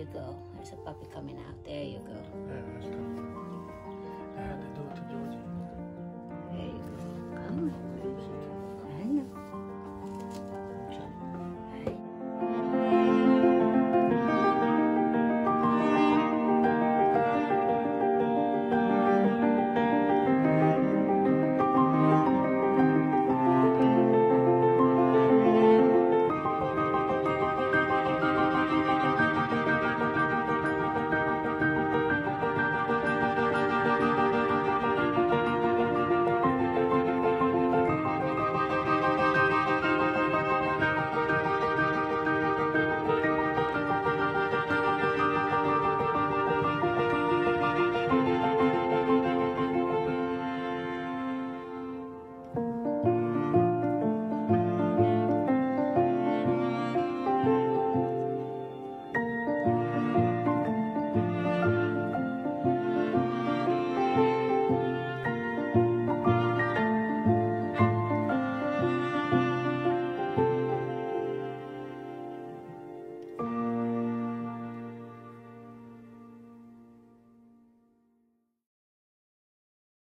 you go. There's a puppy coming out. There you go. Yeah, that's tough. I had to do it to Georgie. There you go. Come on.